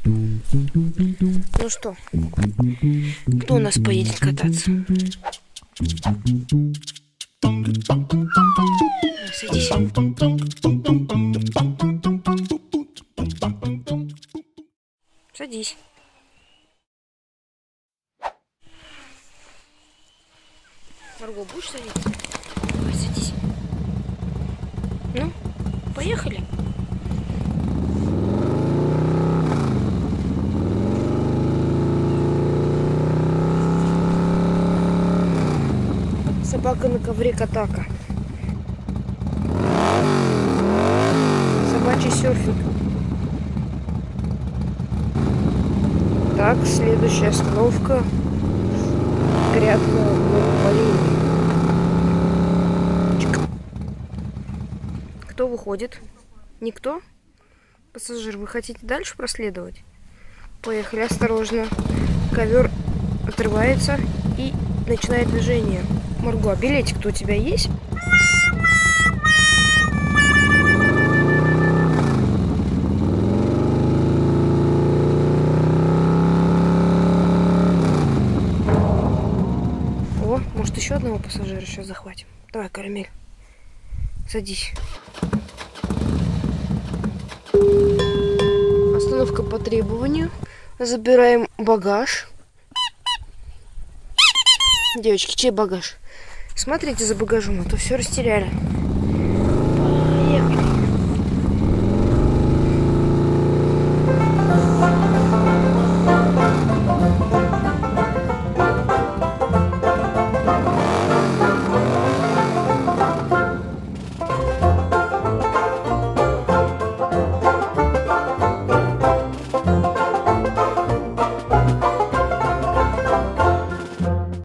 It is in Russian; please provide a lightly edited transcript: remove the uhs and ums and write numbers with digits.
Ну что, кто у нас поедет кататься? Садись. Садись. Марго, будешь садиться? Давай, садись. Ну, поехали. Собака на ковре катака. Собачий серфинг. Так, следующая остановка. Грядка полей. Кто выходит? Никто? Пассажир, вы хотите дальше проследовать? Поехали, осторожно. Ковер отрывается и начинает движение. Марго, а билетик-то у тебя есть? О, может еще одного пассажира сейчас захватим. Давай, Карамель, садись. Остановка по требованию. Забираем багаж. Девочки, чей багаж? Смотрите за багажом, а то все растеряли.